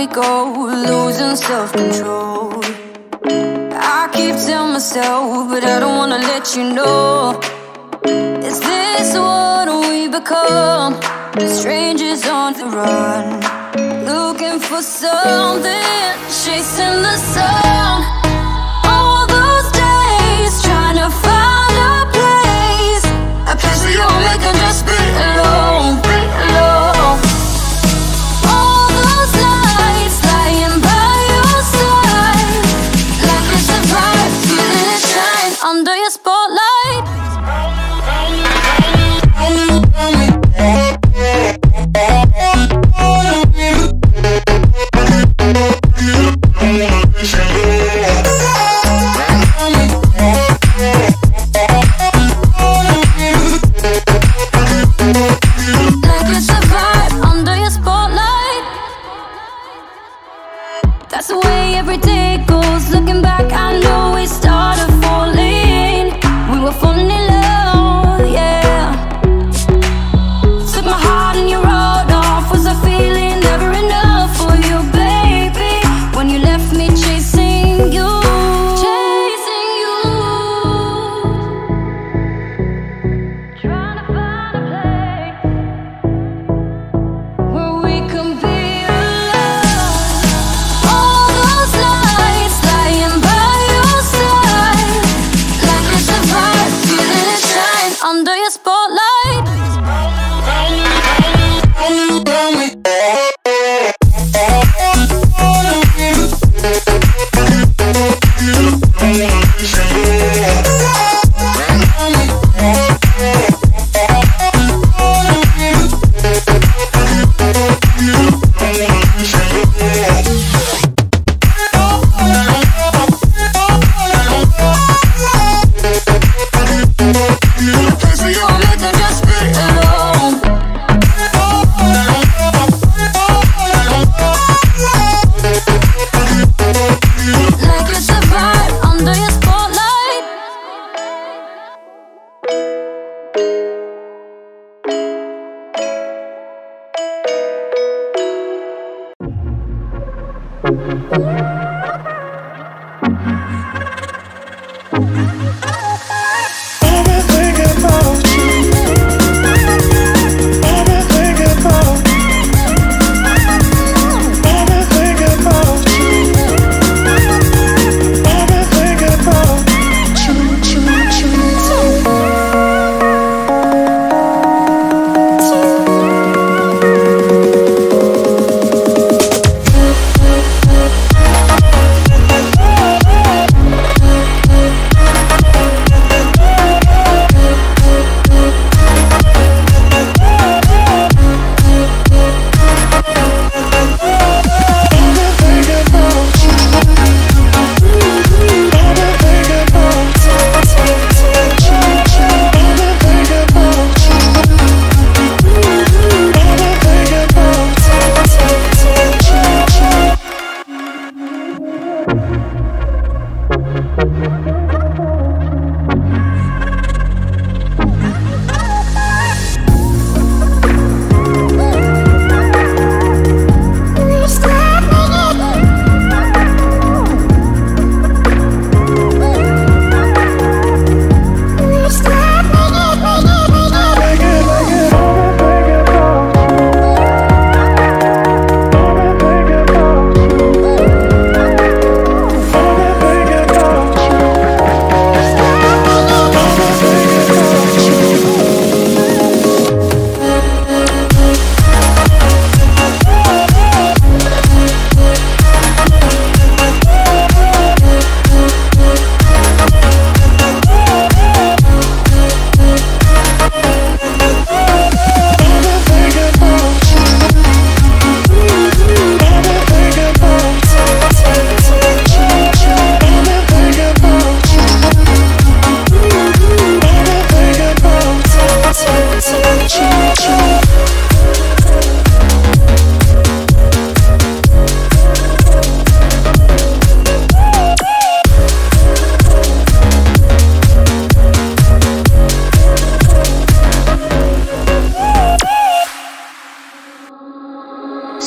we go, losing self-control. I keep telling myself, but I don't wanna let you know. Is this what we become? Strangers on the run, looking for something, chasing the sun. All those days, trying to find a place where you and me can just be alone, be alone. All those nights, lying by your side, like it's a vibe, feeling it shine under your spotlight. That's the way every day goes. Looking back, I know we started falling. We were falling in love, yeah. Took my heart and you rode off. Was I feeling never enough for you, baby? When you left me chasing you, chasing you. Trying to find a place where we can be alone. All those nights, lying by your side, like it's a vibe, feeling it shine under your spotlight. So you and me can just be alone. Like it's a vibe under your spotlight.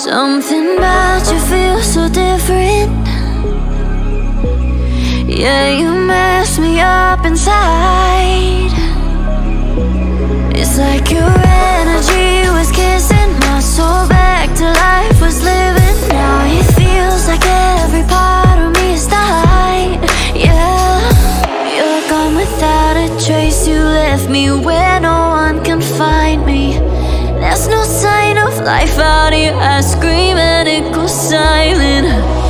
Something about you feels so different. Yeah, you mess me up inside. It's like your energy was kissing my soul back to life, was living. Now it feels like every part of me is died. Yeah, you're gone without a trace. You left me where no one can find me. There's no sign of life out here. I scream and it goes silent.